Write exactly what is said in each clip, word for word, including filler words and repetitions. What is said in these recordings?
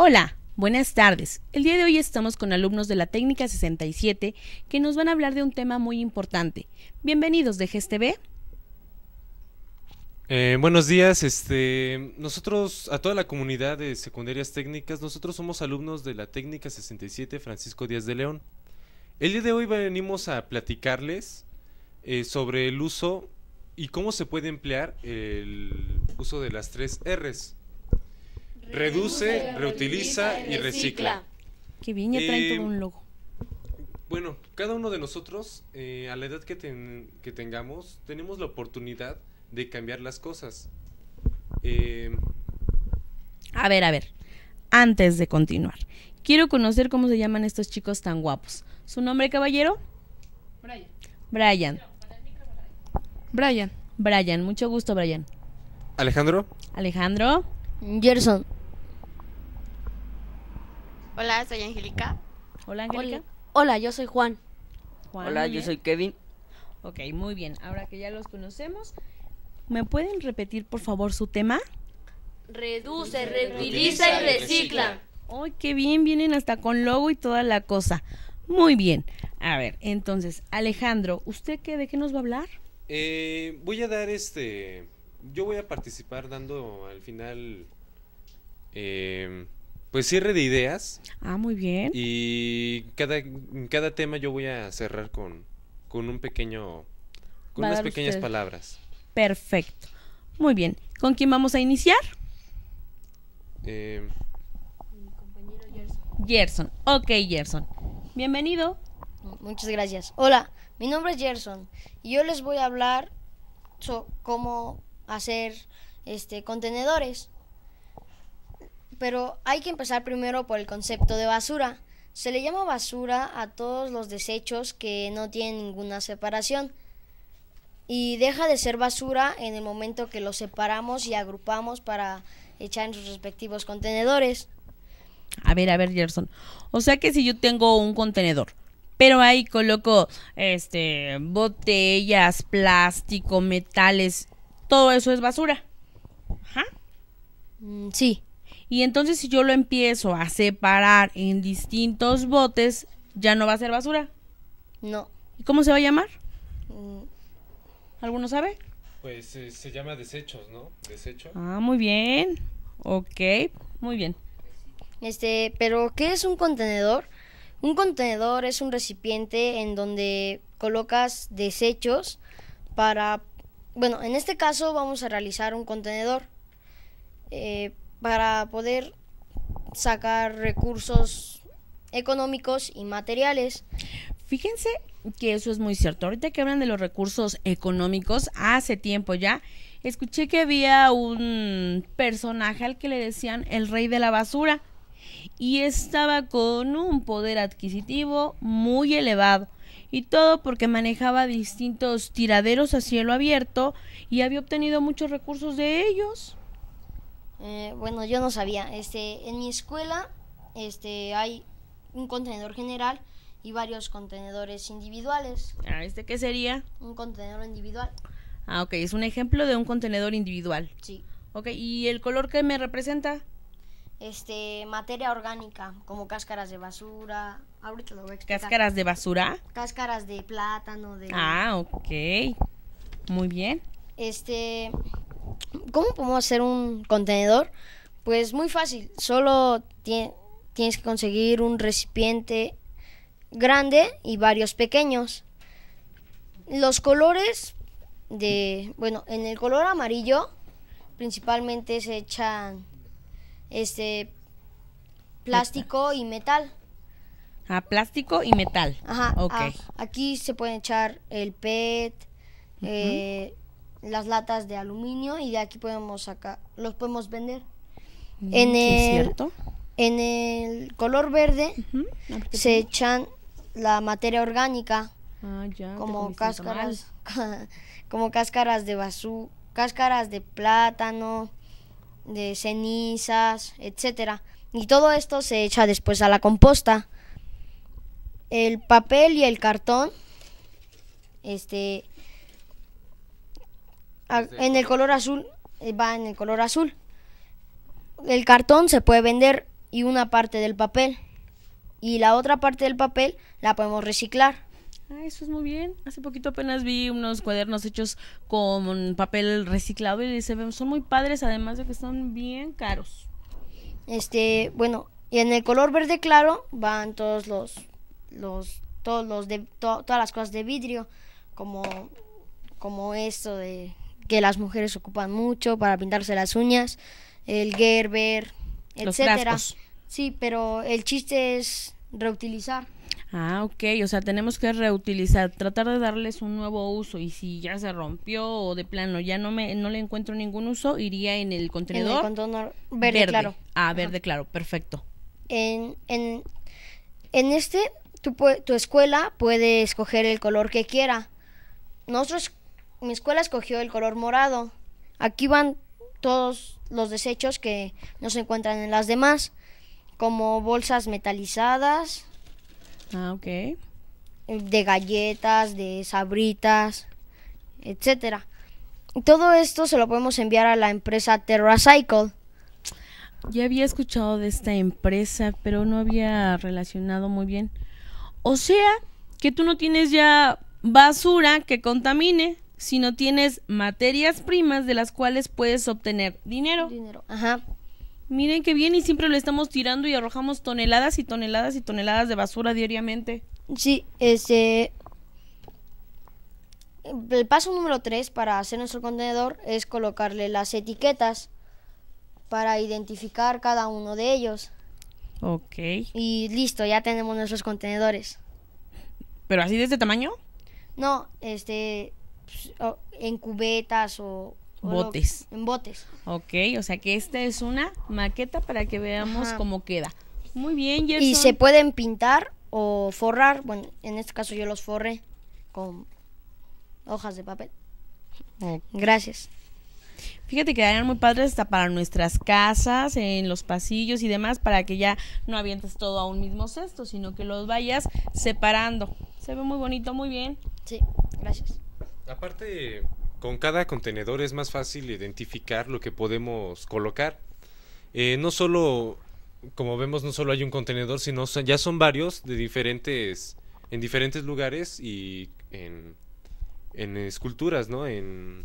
Hola, buenas tardes. El día de hoy estamos con alumnos de la técnica sesenta y siete que nos van a hablar de un tema muy importante. Bienvenidos de G E S T V. Eh, buenos días, este, nosotros, a toda la comunidad de secundarias técnicas, nosotros somos alumnos de la técnica sesenta y siete Francisco Díaz de León. El día de hoy venimos a platicarles eh, sobre el uso y cómo se puede emplear el uso de las tres R's. Reduce, reutiliza y recicla. Qué bien, ya traen Eh, todo un logo. Bueno, cada uno de nosotros, eh, a la edad que, ten- que tengamos, tenemos la oportunidad de cambiar las cosas. Eh, A ver, a ver, antes de continuar, quiero conocer cómo se llaman estos chicos tan guapos. ¿Su nombre, caballero? Brian. Brian. Brian. Brian, mucho gusto, Brian. Alejandro. Alejandro. Gerson. Hola, soy Angélica. Hola, Angélica. Hola. Hola, yo soy Juan. Juan, Hola, muy yo bien. soy Kevin. Ok, muy bien. Ahora que ya los conocemos, ¿me pueden repetir, por favor, su tema? Reduce, reutiliza y recicla. ¡Ay, qué bien! Vienen hasta con logo y toda la cosa. Muy bien. A ver, entonces, Alejandro, ¿usted qué, de qué nos va a hablar? Eh, voy a dar este. Yo voy a participar dando al final. eh, pues cierre de ideas. Ah, muy bien. Y cada, en cada tema yo voy a cerrar con, con un pequeño. Con Va a unas dar pequeñas usted. palabras. Perfecto. Muy bien. ¿Con quién vamos a iniciar? Eh, Gerson. Ok, Gerson. Bienvenido. Muchas gracias. Hola, mi nombre es Gerson y yo les voy a hablar sobre cómo hacer este contenedores. Pero hay que empezar primero por el concepto de basura. Se le llama basura a todos los desechos que no tienen ninguna separación. Y deja de ser basura en el momento que los separamos y agrupamos para echar en sus respectivos contenedores. A ver, a ver, Gerson. O sea que si yo tengo un contenedor, pero ahí coloco este botellas, plástico, metales, todo eso es basura. Ajá. Mm, sí. Y entonces si yo lo empiezo a separar en distintos botes, ya no va a ser basura. No. ¿Y cómo se va a llamar? Mm, ¿Alguno sabe? pues eh, se llama desechos, ¿no? Desecho. Ah, muy bien. Ok, muy bien. Este, pero ¿qué es un contenedor? Un contenedor es un recipiente en donde colocas desechos para, bueno, en este caso vamos a realizar un contenedor eh, para poder sacar recursos económicos y materiales. Fíjense que eso es muy cierto. Ahorita que hablan de los recursos económicos, hace tiempo ya, escuché que había un personaje al que le decían el rey de la basura y estaba con un poder adquisitivo muy elevado y todo porque manejaba distintos tiraderos a cielo abierto y había obtenido muchos recursos de ellos. Eh, bueno, yo no sabía. Este, en mi escuela, este, hay un contenedor general y varios contenedores individuales. Ah, ¿este qué sería? Un contenedor individual, Ah, ok, es un ejemplo de un contenedor individual. sí. Ok, ¿y el color que me representa? Este, materia orgánica, como cáscaras de basura. Ahorita lo voy a explicar. ¿Cáscaras de basura? Cáscaras de plátano, de... Ah, ok. Muy bien. Este, ¿cómo podemos hacer un contenedor? Pues muy fácil, solo tie- tienes que conseguir un recipiente grande y varios pequeños. Los colores de, bueno, en el color amarillo principalmente se echan este plástico y metal. Ah, plástico y metal. Ajá. Ok. ah, aquí se pueden echar el P E T, eh, las latas de aluminio y de aquí podemos sacar, los podemos vender. Mm, en sí, es el- cierto. En el color verde Ujú. A ver, ¿qué se tiene? echan la materia orgánica, Ah, ya, te como comiste un tamal. cáscaras, como cáscaras de basura, cáscaras de plátano, de cenizas, etcétera. Y todo esto se echa después a la composta. El papel y el cartón, este, a- en el color azul, eh, va en el color azul. El cartón se puede vender y una parte del papel. Y la otra parte del papel la podemos reciclar. Ah, eso es muy bien. Hace poquito apenas vi unos cuadernos hechos con papel reciclado y se ven, son muy padres, además de que son bien caros. Este, bueno, y en el color verde claro van todos los, los, todos los de, to- todas las cosas de vidrio, como, como esto de que las mujeres ocupan mucho para pintarse las uñas, el Gerber, Los etcétera. frascos. Sí, pero el chiste es reutilizar. Ah, ok, o sea, tenemos que reutilizar, tratar de darles un nuevo uso y si ya se rompió o de plano ya no me no le encuentro ningún uso, iría en el En el contenedor contenedor verde, claro. Ah, Ajá. verde claro, perfecto. En, en, en este, tu, pue- tu escuela puede escoger el color que quiera. Nosotros, mi escuela escogió el color morado. Aquí van todos los desechos que no se encuentran en las demás, como bolsas metalizadas, Ah, ok. eh, de galletas, de sabritas, etcétera. Y todo esto se lo podemos enviar a la empresa TerraCycle. Ya había escuchado de esta empresa, pero no había relacionado muy bien. O sea, que tú no tienes ya basura que contamine, sino tienes materias primas de las cuales puedes obtener dinero. Dinero. Ajá. Miren qué bien y siempre lo estamos tirando y arrojamos toneladas y toneladas y toneladas de basura diariamente. Sí, este. El paso número tres para hacer nuestro contenedor es colocarle las etiquetas para identificar cada uno de ellos. Ok. Y listo, ya tenemos nuestros contenedores. ¿Pero así de este tamaño? No, este. pues, o- en cubetas o. o lo- Botes. en botes. Ok, o sea que esta es una maqueta para que veamos Ajá. cómo queda. Muy bien, Gerson. Y se pueden pintar o forrar. Bueno, en este caso yo los forré con hojas de papel. Ok. Gracias. Fíjate que quedarían muy padres hasta para nuestras casas, en los pasillos y demás, para que ya no avientes todo a un mismo cesto, sino que los vayas separando. Se ve muy bonito, muy bien. Sí, gracias. Aparte, con cada contenedor es más fácil identificar lo que podemos colocar. Eh, no solo, como vemos, no solo hay un contenedor, sino son- ya son varios de diferentes, en diferentes lugares y en, en esculturas, ¿no? En,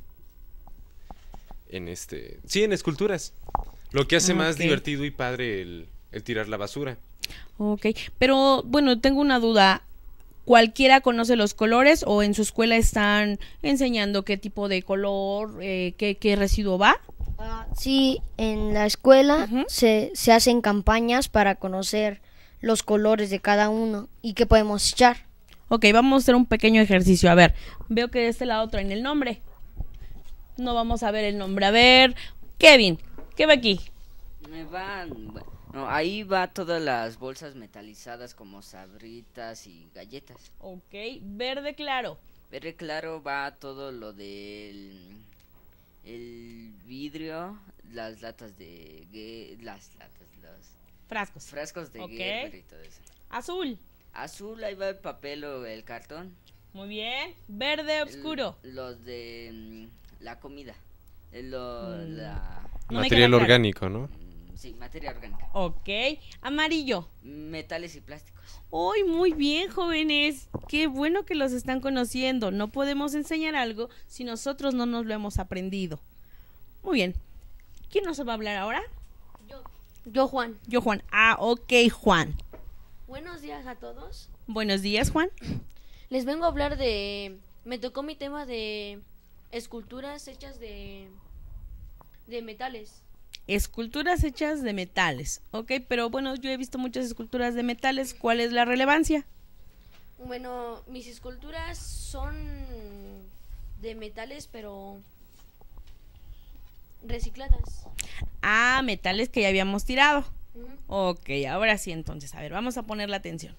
en este, sí, en esculturas. Lo que hace más Ok. divertido y padre el, el tirar la basura. Ok, pero bueno, tengo una duda. ¿Cualquiera conoce los colores o en su escuela están enseñando qué tipo de color, eh, qué, qué residuo va? Ah, sí, en la escuela Ujú. se, se hacen campañas para conocer los colores de cada uno y qué podemos echar. Ok, vamos a hacer un pequeño ejercicio. A ver, veo que de este lado traen el nombre. No vamos a ver el nombre. A ver, Kevin, ¿qué va aquí? Me van, bueno, ahí va todas las bolsas metalizadas como sabritas y galletas. Ok, verde claro. Verde claro va todo lo del el vidrio, las latas de gue- las latas, los Frascos. frascos de Ok. Gerber y todo eso. Azul. Azul ahí va el papel o el cartón. Muy bien. Verde oscuro. El- los de mm, la comida. eh, Lo, Mm. la No me Material queda claro. orgánico, ¿no? mm, sí, materia orgánica. Ok. Amarillo. Metales y plásticos. ¡Uy, muy bien, jóvenes! Qué bueno que los están conociendo. No podemos enseñar algo si nosotros no nos lo hemos aprendido. Muy bien. ¿Quién nos va a hablar ahora? Yo, Juan. Yo, Juan. Ah, ok, Juan. Buenos días a todos. Buenos días, Juan. Les vengo a hablar de... Me tocó mi tema de esculturas hechas de... de metales. Esculturas hechas de metales. Ok, pero bueno, yo he visto muchas esculturas de metales. ¿Cuál es la relevancia? Bueno, mis esculturas son de metales, pero recicladas. Ah, metales que ya habíamos tirado. Ujú. Ok, ahora sí entonces. A ver, vamos a poner la atención.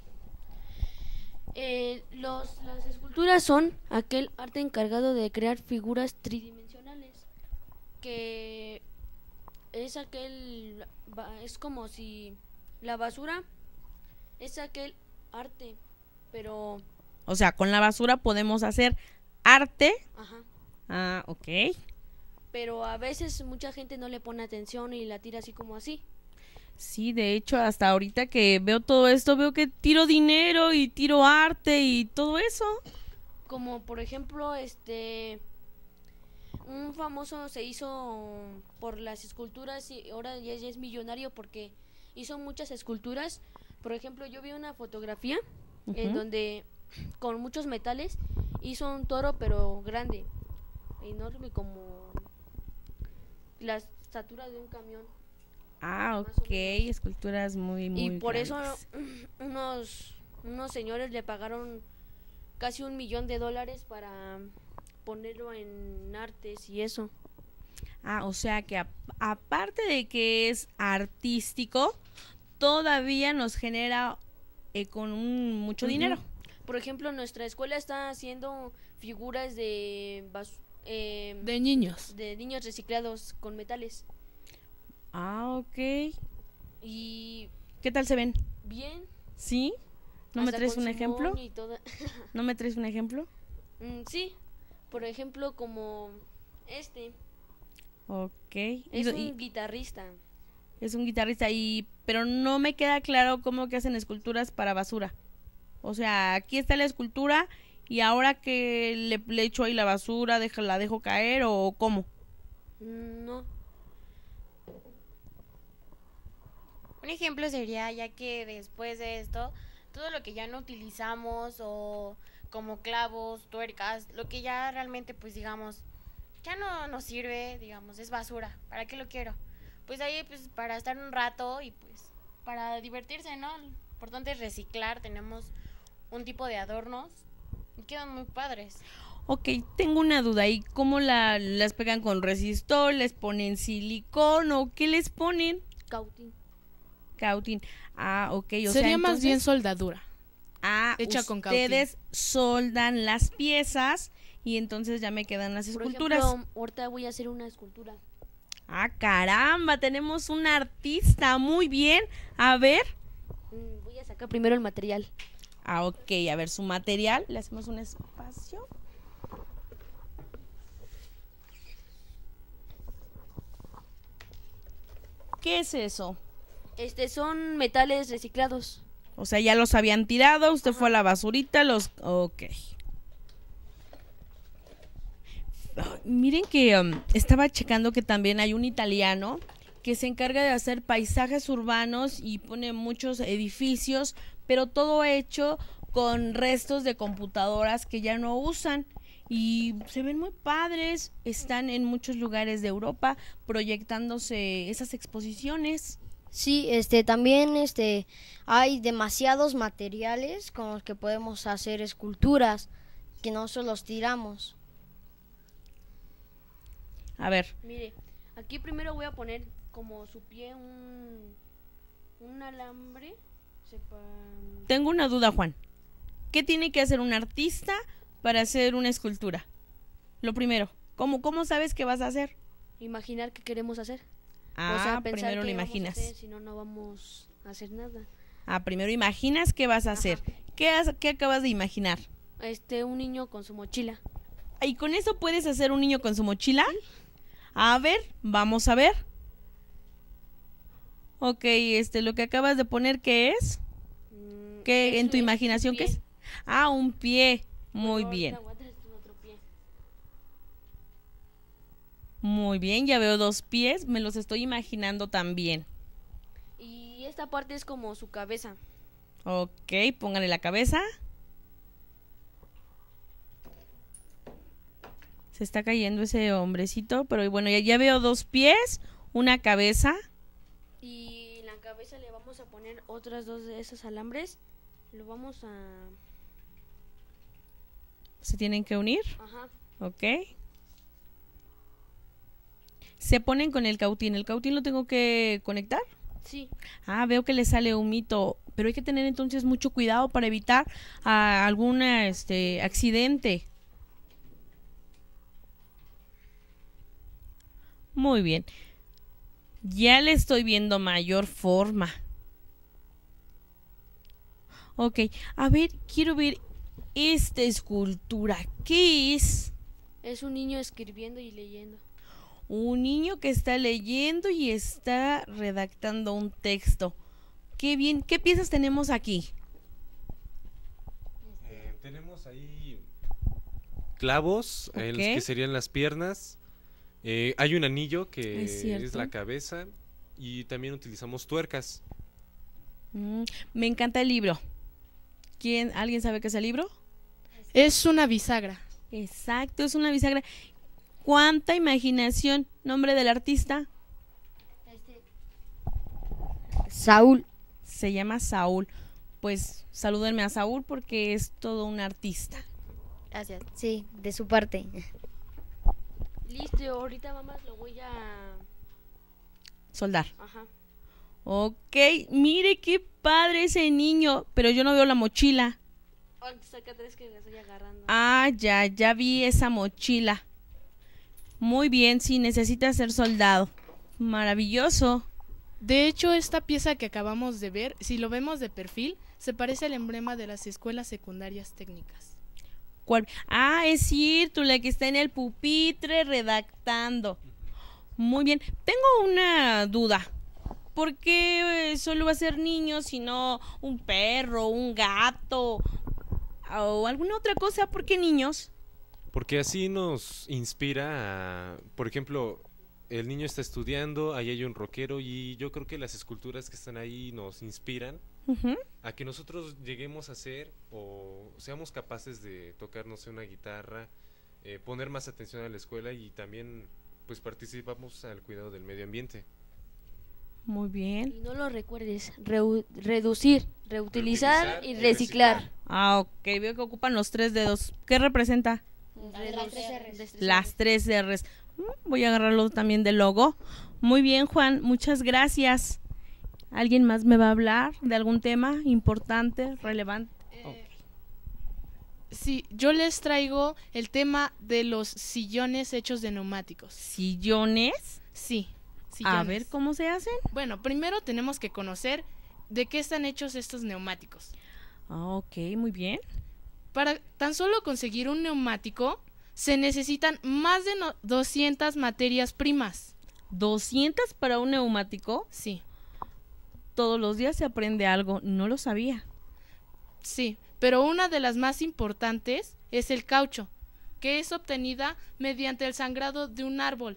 Eh, los, las esculturas son aquel arte encargado de crear figuras tridimensionales, que es aquel, ba- es como si la basura es aquel arte, pero, O sea, con la basura podemos hacer arte. ajá, Ah, ok. pero a veces mucha gente no le pone atención y la tira así como así. Sí, de hecho, hasta ahorita que veo todo esto, veo que tiro dinero y tiro arte y todo eso. Como por ejemplo, este un famoso se hizo por las esculturas y ahora ya, ya es millonario porque hizo muchas esculturas. Por ejemplo, yo vi una fotografía uh-huh. en donde con muchos metales hizo un toro pero grande, enorme, como la estatura de un camión. Ah, ok, esculturas muy, muy Y por grandes. eso unos, unos señores le pagaron casi un millón de dólares para ponerlo en artes y eso. Ah, o sea que a, aparte de que es artístico, todavía nos genera eh, con un, mucho uh-huh. dinero. Por ejemplo, nuestra escuela está haciendo figuras de bas- eh, de niños. De niños reciclados con metales. Ah, ok. ¿Y qué tal se ven? Bien. ¿Sí? ¿No me traes un ejemplo? Toda... ¿No me traes un ejemplo? Mm, sí. Por ejemplo, como este. Ok. Es y, un y, guitarrista. Es un guitarrista, y pero no me queda claro cómo que hacen esculturas para basura. O sea, aquí está la escultura y ahora que le, le echo ahí la basura, deja, la dejo caer o cómo. No. Un ejemplo sería ya que después de esto, todo lo que ya no utilizamos o como clavos, tuercas, lo que ya realmente pues digamos ya no nos sirve, digamos, es basura. ¿Para qué lo quiero? Pues ahí pues para estar un rato y pues para divertirse, ¿no? Lo importante es reciclar, tenemos un tipo de adornos y quedan muy padres. Ok, tengo una duda, ¿y cómo la, las pegan con resistol? ¿Les ponen silicón o qué les ponen? Cautín. Cautín. Ah, ok. O Sería sea, más entonces, bien soldadura. Ah, hecha con cautín. Ustedes soldan las piezas y entonces ya me quedan las esculturas. Por ejemplo, ahorita voy a hacer una escultura. Ah, caramba, tenemos un artista, muy bien. A ver. Mm, voy a sacar primero el material. Ah, ok, a ver, su material, le hacemos un espacio. ¿Qué es eso? Este, son metales reciclados. O sea, ya los habían tirado, usted Ajá. fue a la basurita, los... Ok. Oh, miren que um, estaba checando que también hay un italiano que se encarga de hacer paisajes urbanos y pone muchos edificios, pero todo hecho con restos de computadoras que ya no usan. Y se ven muy padres, están en muchos lugares de Europa proyectándose esas exposiciones. Sí, este también este hay demasiados materiales con los que podemos hacer esculturas que nosotros los tiramos. A ver. Mire, aquí primero voy a poner como su pie un un alambre. Sepa... Tengo una duda, Juan. ¿Qué tiene que hacer un artista para hacer una escultura? Lo primero, ¿cómo, cómo sabes qué vas a hacer? Imaginar qué queremos hacer. Ah, o sea, pensar primero lo qué vamos a imaginas. hacer, si no, no vamos a hacer nada. Ah, primero imaginas qué vas a hacer. ¿Qué, has, ¿Qué acabas de imaginar? Este, un niño con su mochila. ¿Y con eso puedes hacer un niño con su mochila? A ver, vamos a ver. Ok, este, lo que acabas de poner, ¿qué es? Mm, ¿Qué es en un- tu es un imaginación qué pie. es? Ah, un pie. Muy Bueno, bien. ahorita voy a traer tu otro pie. Muy bien, ya veo dos pies, me los estoy imaginando también. Y esta parte es como su cabeza. Ok, póngale la cabeza. Se está cayendo ese hombrecito, pero bueno, ya, ya veo dos pies, una cabeza. Y en la cabeza le vamos a poner otras dos de esos alambres. Lo vamos a... Se tienen que unir, Ajá. ok. Se ponen con el cautín. ¿El cautín lo tengo que conectar? Sí. Ah, veo que le sale humito, pero hay que tener entonces mucho cuidado para evitar ah, algún este, accidente. Muy bien. Ya le estoy viendo mayor forma. Ok, a ver, quiero ver esta escultura. ¿Qué es? Es un niño escribiendo y leyendo. Un niño que está leyendo y está redactando un texto. Qué bien. ¿Qué piezas tenemos aquí? Eh, tenemos ahí clavos, Ok. en los que serían las piernas. Eh, hay un anillo que Es cierto. es la cabeza. Y también utilizamos tuercas. Mm, me encanta el libro. ¿Quién, ¿Alguien sabe qué es el libro? Es una bisagra. Exacto, es una bisagra. ¿Cuánta imaginación? ¿Nombre del artista? Saúl. Se llama Saúl. Pues salúdenme a Saúl porque es todo un artista. Gracias. Sí, de su parte. Listo, ahorita mamás lo voy a... Soldar. Ajá. Ok, mire qué padre ese niño, pero yo no veo la mochila. Ay, saca tres que me estoy agarrando. Ah, ya, ya vi esa mochila. Muy bien, sí, necesita ser soldado. Maravilloso. De hecho, esta pieza que acabamos de ver, si lo vemos de perfil, se parece al emblema de las escuelas secundarias técnicas. ¿Cuál? Ah, es cierto, la que está en el pupitre redactando. Muy bien. Tengo una duda. ¿Por qué eh, solo va a ser niños y no un perro, un gato o alguna otra cosa? ¿Por qué niños? Porque así nos inspira a, por ejemplo, el niño está estudiando, ahí hay un rockero y yo creo que las esculturas que están ahí nos inspiran Ujú. a que nosotros lleguemos a ser o seamos capaces de tocar, no sé, una guitarra, eh, poner más atención a la escuela y también pues participamos al cuidado del medio ambiente. Muy bien. Y no lo recuerdes, reu- reducir, reutilizar Reutilizar y y reciclar. reciclar. Ah, ok, veo que ocupan los tres dedos. ¿Qué representa? Reducir. Las tres R's. Mm, Voy a agarrarlo también del logo. Muy bien, Juan, muchas gracias. ¿Alguien más me va a hablar de algún tema importante, relevante? Sí, yo les traigo el tema de los sillones hechos de neumáticos. ¿Sillones? Sí, A sillones. ver cómo se hacen. Bueno, primero tenemos que conocer de qué están hechos estos neumáticos. Ah, ok, muy bien. Para tan solo conseguir un neumático, se necesitan más de no- doscientas materias primas. ¿doscientas para un neumático? Sí, Todos los días se aprende algo. No lo sabía. sí, pero una de las más importantes es el caucho, que es obtenida mediante el sangrado de un árbol.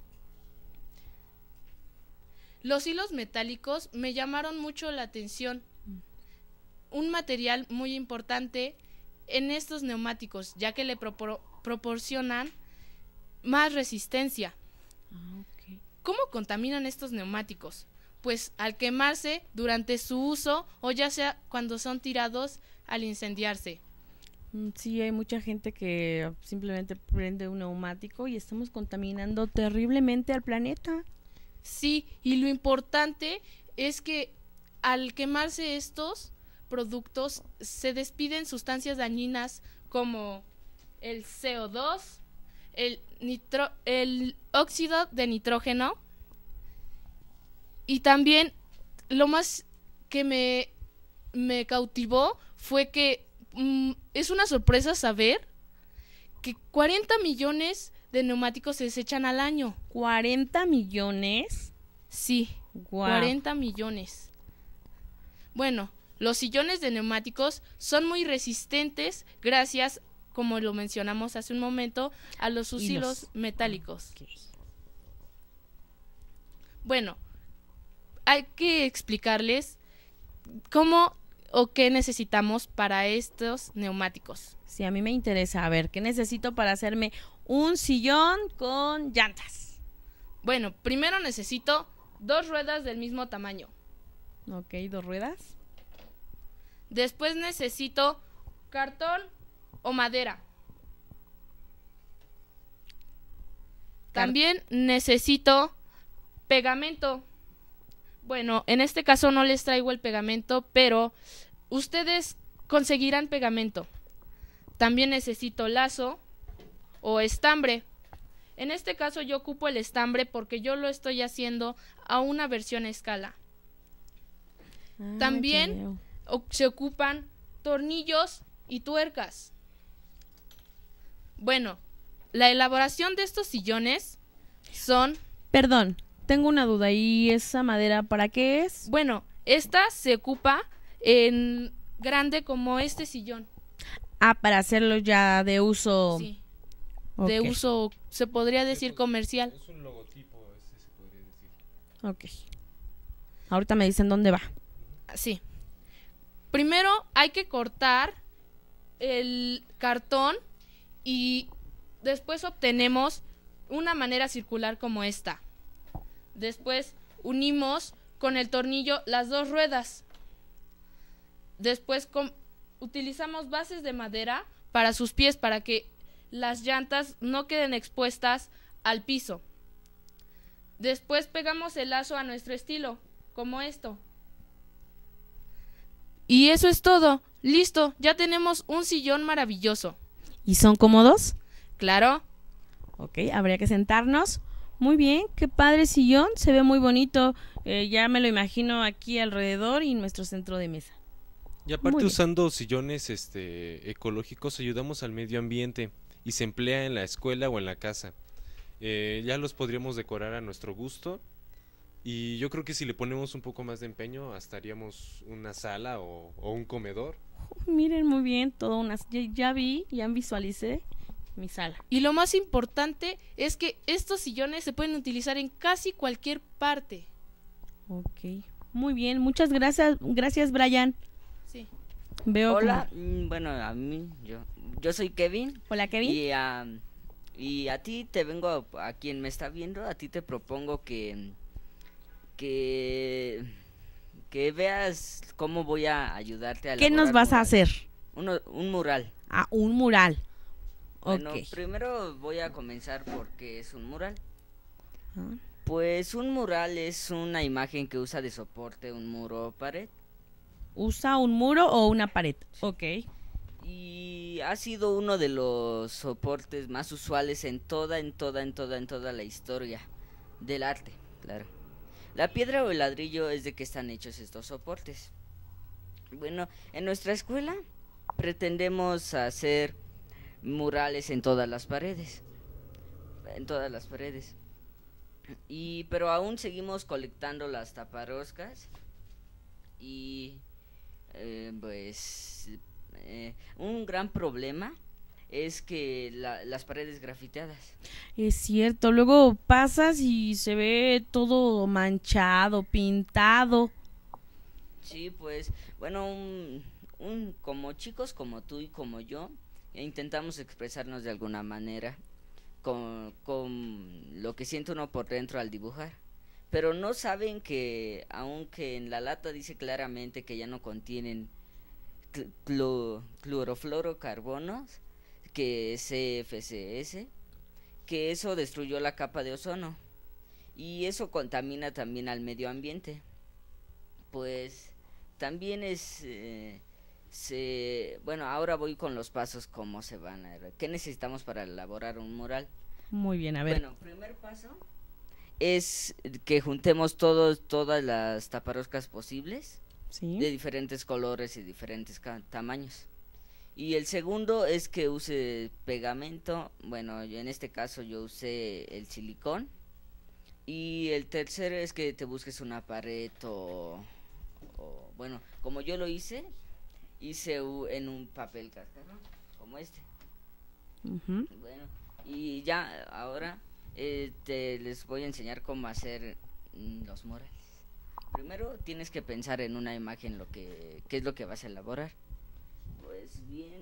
Los hilos metálicos me llamaron mucho la atención. Un material muy importante en estos neumáticos, ya que le propor- proporcionan más resistencia. Ah, ok. ¿Cómo contaminan estos neumáticos? Pues al quemarse durante su uso o ya sea cuando son tirados al incendiarse. Mm, Sí, hay mucha gente que simplemente prende un neumático y estamos contaminando terriblemente al planeta. Sí, y lo importante es que al quemarse estos productos se despiden sustancias dañinas como el C O dos, el, nitro- el óxido de nitrógeno y también lo más que me, me cautivó fue que mm, es una sorpresa saber que cuarenta millones de neumáticos se desechan al año. ¿cuarenta millones? Sí, Guau. cuarenta millones. Bueno, los sillones de neumáticos son muy resistentes gracias, como lo mencionamos hace un momento, a los Hilos. hilos metálicos. Ok. Bueno, hay que explicarles cómo o qué necesitamos para estos neumáticos. Sí, a mí me interesa. A ver, ¿qué necesito para hacerme un sillón con llantas? Bueno, primero necesito dos ruedas del mismo tamaño. Ok, dos ruedas. Después necesito cartón o madera. También necesito pegamento. Bueno, en este caso no les traigo el pegamento, pero ustedes conseguirán pegamento. También necesito lazo o estambre. En este caso yo ocupo el estambre porque yo lo estoy haciendo a una versión a escala. Ah, También- ya veo. O- se ocupan tornillos y tuercas. Bueno, la elaboración de estos sillones son, Perdón, tengo una duda. ¿Y esa madera para qué es? bueno, esta se ocupa en grande como este sillón. Ah, para hacerlo ya de uso. Sí, de Ok, uso, se podría decir comercial. Es un logotipo, este se podría decir. ok. Ahorita me dicen dónde va. Sí. Primero hay que cortar el cartón y después obtenemos una manera circular como esta. Después unimos con el tornillo las dos ruedas. Después com- utilizamos bases de madera para sus pies para que las llantas no queden expuestas al piso. Después pegamos el lazo a nuestro estilo, como esto. Y eso es todo. Listo, ya tenemos un sillón maravilloso. ¿Y son cómodos? Claro. Ok, habría que sentarnos. Muy bien, qué padre sillón, se ve muy bonito. Eh, ya me lo imagino aquí alrededor y nuestro centro de mesa. Y aparte Muy bien. usando sillones este ecológicos ayudamos al medio ambiente y se emplea en la escuela o en la casa. Eh, ya los podríamos decorar a nuestro gusto y yo creo que si le ponemos un poco más de empeño hasta haríamos una sala o, o un comedor. Miren muy bien, todo unas ya, ya vi, ya visualicé mi sala. Y lo más importante es que estos sillones se pueden utilizar en casi cualquier parte. Ok, muy bien, muchas gracias, gracias Brian. Sí. Veo Hola, como- mm, bueno, a mí, yo, yo soy Kevin. Hola Kevin. Y a, y a ti te vengo, a quien me está viendo, a ti te propongo que, que, que veas cómo voy a ayudarte a ¿Qué nos elaborar vas a murales. hacer? Uno- un mural. Ah, un mural. Bueno, Ok. primero voy a comenzar porque es un mural. Ah, Pues un mural es una imagen que usa de soporte un muro o pared. ¿Usa un muro o una pared? Ok. Y ha sido uno de los soportes más usuales en toda, en toda, en toda, en toda la historia del arte, claro. La piedra o el ladrillo es de que están hechos estos soportes. Bueno, en nuestra escuela pretendemos hacer murales en todas las paredes. En todas las paredes. Y pero aún seguimos colectando las taparroscas y eh, pues eh, un gran problema es que la- las paredes grafiteadas. Es cierto, luego pasas y se ve todo manchado, pintado. Sí, pues bueno, un, un- como chicos como tú y como yo eh, intentamos expresarnos de alguna manera con, con lo que siente uno por dentro al dibujar. Pero no saben que aunque en la lata dice claramente que ya no contienen cl- clo- clorofluorocarbonos, que es C F C S, que eso destruyó la capa de ozono y eso contamina también al medio ambiente. Pues también es eh, se bueno, ahora voy con los pasos cómo se van a ¿qué necesitamos para elaborar un mural? Muy bien, a ver. Bueno, primer paso es que juntemos todos todas las taparroscas posibles Sí. de diferentes colores y diferentes ca- tamaños. Y el segundo es que use pegamento, bueno, yo en este caso yo usé el silicón. Y el tercero es que te busques una pared o, o, bueno, como yo lo hice, hice u- en un papel cascarón, como este. Ujú. Bueno, y ya ahora eh, te les voy a enseñar cómo hacer mm, los murales. Primero tienes que pensar en una imagen lo que qué es lo que vas a elaborar. Pues bien,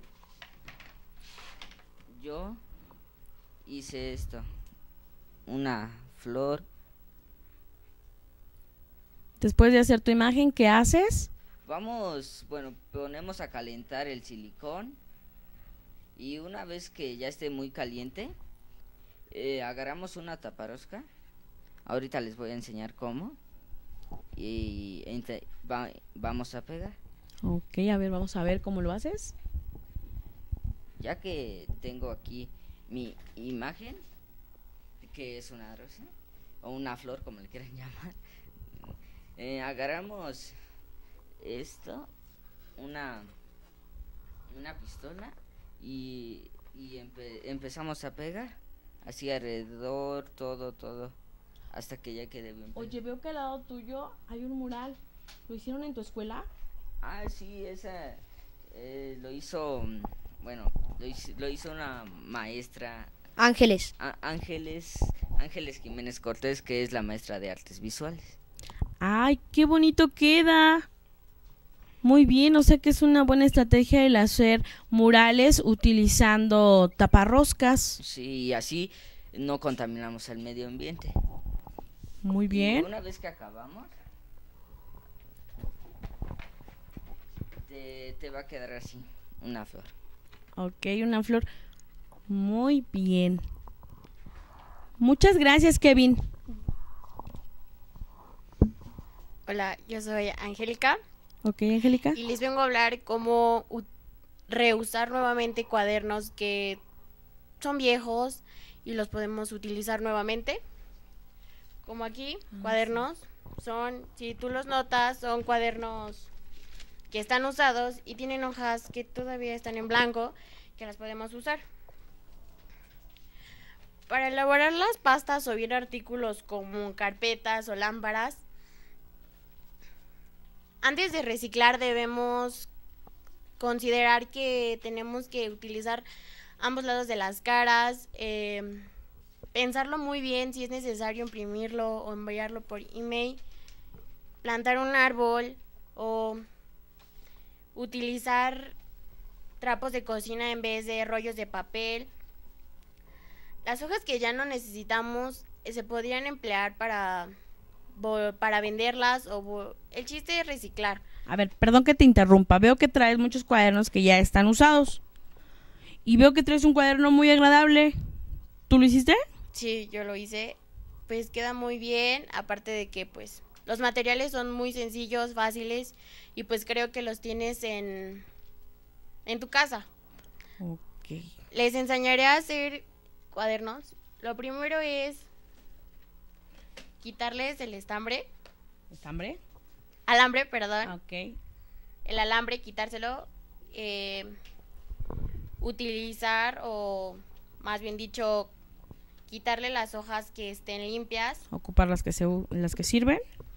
yo hice esto, una flor. Después de hacer tu imagen, ¿qué haces? Vamos, bueno, ponemos a calentar el silicón y una vez que ya esté muy caliente, eh, agarramos una taparosca. Ahorita les voy a enseñar cómo y ente- va- vamos a pegar. Ok, a ver, vamos a ver cómo lo haces. Ya que tengo aquí mi imagen, que es una rosa o una flor, como le quieran llamar, eh, agarramos esto, una una pistola y, y empe- empezamos a pegar así alrededor, todo, todo, hasta que ya quede bien. Oye, veo que al lado tuyo hay un mural. ¿Lo hicieron en tu escuela? Ah, sí, esa eh, lo hizo, mm, bueno, lo hizo, lo hizo una maestra, Ángeles. Á- Ángeles, Ángeles Jiménez Cortés, que es la maestra de artes visuales. ¡Ay, qué bonito queda! Muy bien, o sea que es una buena estrategia el hacer murales utilizando taparroscas. Sí, y así no contaminamos al medio ambiente. Muy Y bien. una vez que acabamos, te, te va a quedar así, una flor. Ok, una flor. Muy bien. Muchas gracias, Kevin. Hola, yo soy Angélica Ok, Angélica. y les vengo a hablar cómo u- reusar nuevamente cuadernos que son viejos y los podemos utilizar nuevamente. Como aquí, cuadernos son, si tú los notas, son cuadernos que están usados y tienen hojas que todavía están en blanco que las podemos usar. Para elaborar las pastas o bien artículos como carpetas o lámparas, antes de reciclar debemos considerar que tenemos que utilizar ambos lados de las caras, eh, pensarlo muy bien si es necesario imprimirlo o enviarlo por email, plantar un árbol o utilizar trapos de cocina en vez de rollos de papel. Las hojas que ya no necesitamos eh, se podrían emplear para, vo- para venderlas o vo- el chiste es reciclar. A ver, perdón que te interrumpa. Veo que traes muchos cuadernos que ya están usados. Y veo que traes un cuaderno muy agradable. ¿Tú lo hiciste? Sí, yo lo hice. Pues queda muy bien, aparte de que pues los materiales son muy sencillos, fáciles y pues creo que los tienes en, en tu casa. Ok. Les enseñaré a hacer cuadernos. Lo primero es quitarles el estambre, ¿Estambre? alambre, perdón. Ok. El alambre, quitárselo, eh, utilizar o más bien dicho, quitarle las hojas que estén limpias, Ocupar las que, se, u- las que sirven.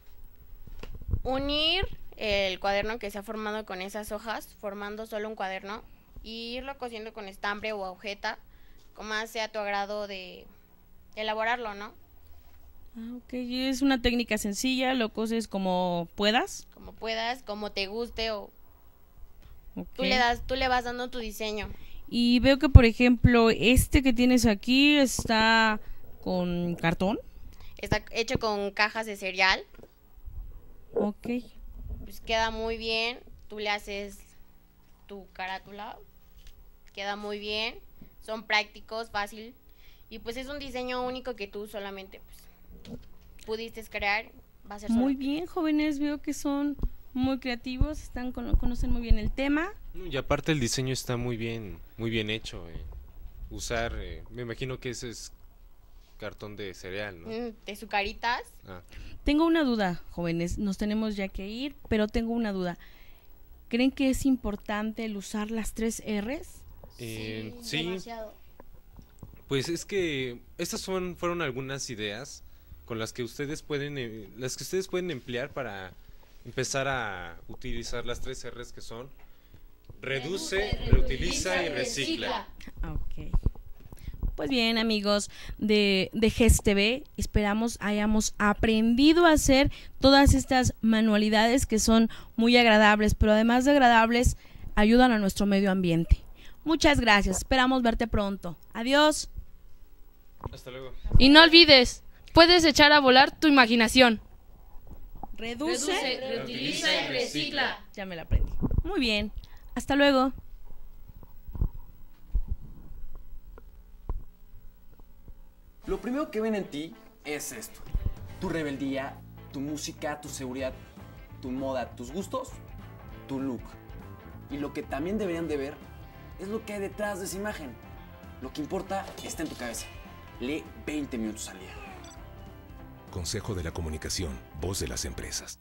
unir el cuaderno que se ha formado con esas hojas, formando solo un cuaderno, y irlo cosiendo con estambre o agujeta, como más sea tu agrado de, de elaborarlo, ¿no? Ah, ok. Y es una técnica sencilla, lo coses como puedas. Como puedas, como te guste o Ok. tú le das, tú le vas dando tu diseño. Y veo que, por ejemplo, este que tienes aquí está con cartón. Está hecho con cajas de cereal. Ok. Pues queda muy bien, tú le haces tu carátula, queda muy bien, son prácticos, fácil, y pues es un diseño único que tú solamente pues, pudiste crear, va a ser Muy solo. bien, jóvenes. Veo que son muy creativos, están cono- conocen muy bien el tema. Y aparte el diseño está muy bien, muy bien hecho. eh. Usar, eh, me imagino que ese es cartón de cereal, ¿no? Mm, de sucaritas, Ah, Tengo una duda, jóvenes. Nos tenemos ya que ir, pero tengo una duda. ¿Creen que es importante el usar las tres R's? eh, sí, Demasiado. pues es que estas son, fueron algunas ideas con las que ustedes pueden, eh, las que ustedes pueden emplear para empezar a utilizar las tres R's que son reduce, reutiliza y recicla. Ok. Pues bien, amigos de, de G E S T V, esperamos hayamos aprendido a hacer todas estas manualidades que son muy agradables, pero además de agradables, ayudan a nuestro medio ambiente. Muchas gracias, esperamos verte pronto. Adiós. Hasta luego. Y no olvides, puedes echar a volar tu imaginación. Reduce. reutiliza y recicla. Ya me la aprendí. Muy bien, hasta luego. Lo primero que ven en ti es esto. Tu rebeldía, tu música, tu seguridad, tu moda, tus gustos, tu look. Y lo que también deberían de ver es lo que hay detrás de esa imagen. Lo que importa está en tu cabeza. Lee veinte minutos al día. Consejo de la Comunicación, voz de las empresas.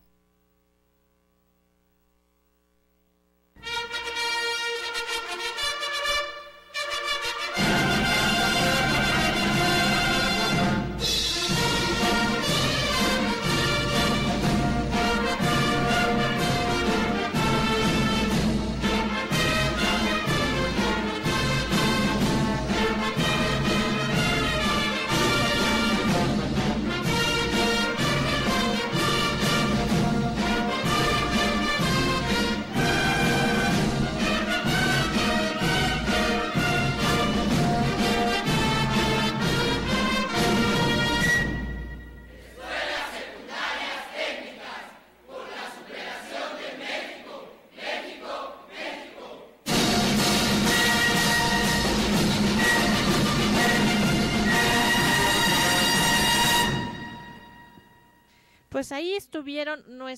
pues ahí estuvieron nuestros